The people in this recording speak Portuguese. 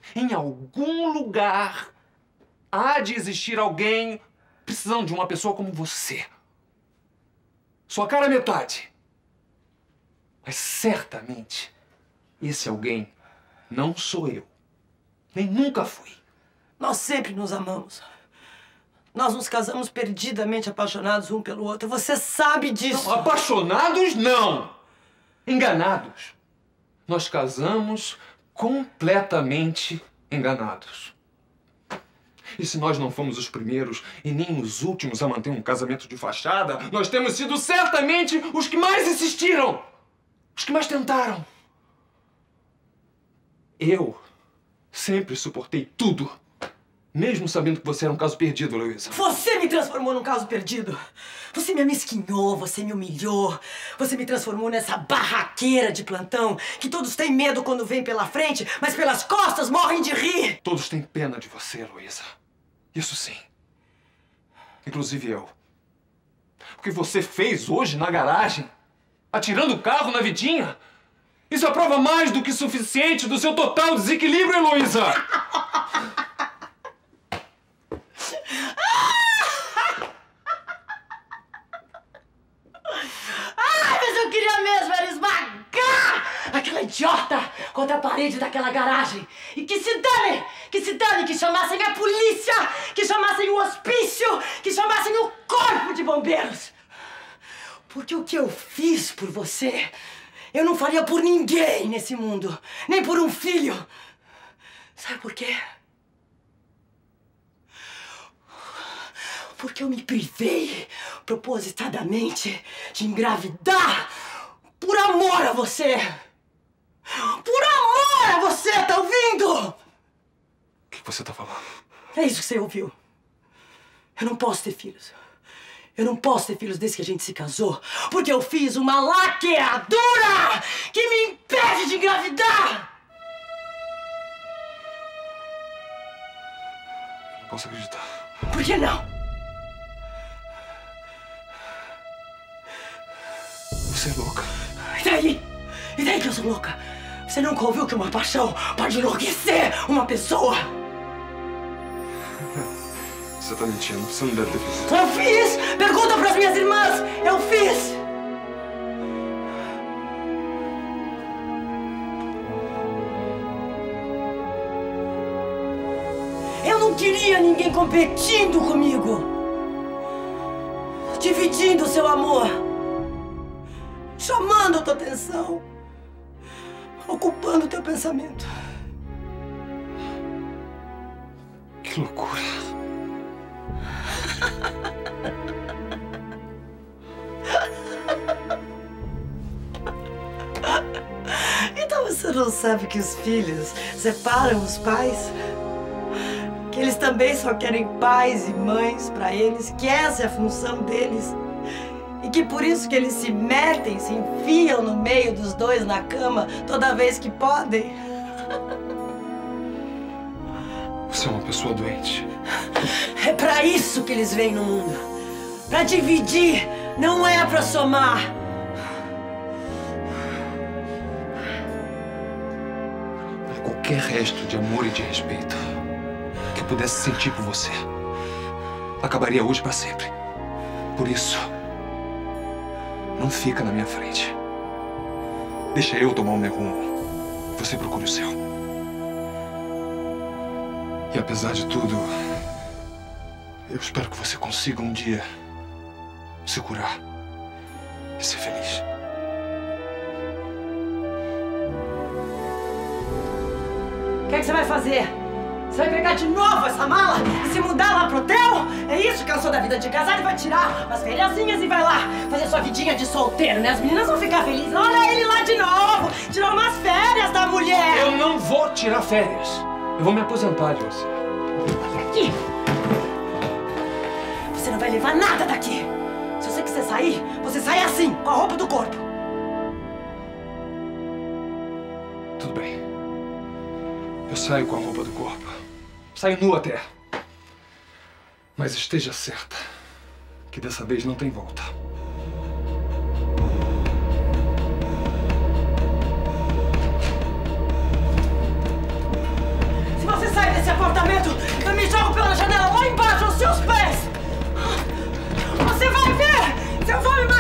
Em algum lugar há de existir alguém precisando de uma pessoa como você. Sua cara é metade. Mas certamente esse alguém não sou eu. Nem nunca fui. Nós sempre nos amamos. Nós nos casamos perdidamente apaixonados um pelo outro. Você sabe disso. Não, apaixonados, não. Enganados. Nós casamos completamente enganados. E se nós não fomos os primeiros e nem os últimos a manter um casamento de fachada, nós temos sido certamente os que mais insistiram. Os que mais tentaram. Eu sempre suportei tudo. Mesmo sabendo que você era um caso perdido, Heloísa. Você me transformou num caso perdido. Você me amesquinhou, você me humilhou. Você me transformou nessa barraqueira de plantão que todos têm medo quando vêm pela frente, mas pelas costas morrem de rir. Todos têm pena de você, Heloísa. Isso sim. Inclusive eu. O que você fez hoje na garagem, atirando o carro na Vidinha, isso é prova mais do que suficiente do seu total desequilíbrio, Heloísa! Eu queria mesmo era esmagar aquela idiota contra a parede daquela garagem. E que se dane, que chamassem a polícia, que chamassem o hospício, que chamassem o corpo de bombeiros. Porque o que eu fiz por você, eu não faria por ninguém nesse mundo, nem por um filho. Sabe por quê? Porque eu me privei propositadamente de engravidar por amor a você! Por amor a você, tá ouvindo? O que você tá falando? É isso que você ouviu. Eu não posso ter filhos. Eu não posso ter filhos desde que a gente se casou, porque eu fiz uma laqueadura que me impede de engravidar! Não posso acreditar. Por que não? Você é louca. E daí? E daí que eu sou louca? Você nunca ouviu que uma paixão pode enlouquecer uma pessoa? Você tá mentindo. Você não deve ter feito. Eu fiz! Pergunta pras minhas irmãs! Eu fiz! Eu não queria ninguém competindo comigo! Dividindo o seu amor! Chamando a tua atenção! Ocupando o teu pensamento! Que loucura! Então você não sabe que os filhos separam os pais? Que eles também só querem pais e mães pra eles, que essa é a função deles. E que por isso que eles se metem, se enfiam no meio dos dois na cama toda vez que podem. Você é uma pessoa doente. É pra isso que eles vêm no mundo. Pra dividir, não é pra somar. Qualquer resto de amor e de respeito que eu pudesse sentir por você acabaria hoje pra sempre. Por isso, não fica na minha frente. Deixa eu tomar o meu rumo. Você procura o seu. E apesar de tudo, eu espero que você consiga um dia se curar e ser feliz. O que é que você vai fazer? Você vai pegar de novo essa mala e se mudar lá pro hotel? É isso? Cansou da vida de casado e vai tirar umas fériasinhas e vai lá fazer sua vidinha de solteiro, né? As meninas vão ficar felizes. Olha ele lá de novo! Tirou umas férias da mulher! Eu não vou tirar férias. Eu vou me aposentar de você. Aqui! Você não vai levar nada daqui! Se você quiser sair, você sai assim, com a roupa do corpo. Tudo bem. Eu saio com a roupa do corpo. Saio nu até. Mas esteja certa que dessa vez não tem volta. Se medo, eu me jogo pela janela lá embaixo aos seus pés. Você vai ver! Seu homem